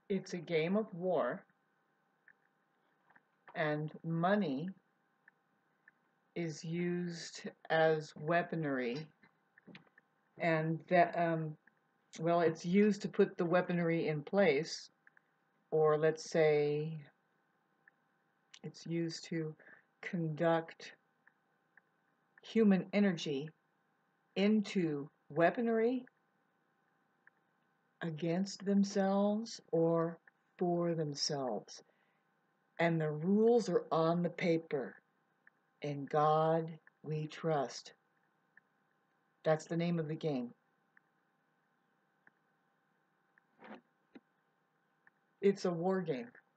It's a game of war, and money is used as weaponry, and that well, it's used to put the weaponry in place, or let's say it's used to conduct human energy into weaponry against themselves or for themselves. And the rules are on the paper. In God we trust. That's the name of the game. It's a war game.